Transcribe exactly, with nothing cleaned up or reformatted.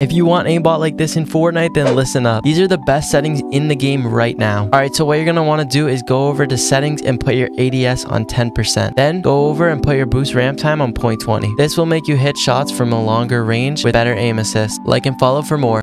If you want aimbot like this in Fortnite, then listen up. These are the best settings in the game right now. Alright, so what you're going to want to do is go over to settings and put your A D S on ten percent. Then go over and put your boost ramp time on zero point two zero. This will make you hit shots from a longer range with better aim assist. Like and follow for more.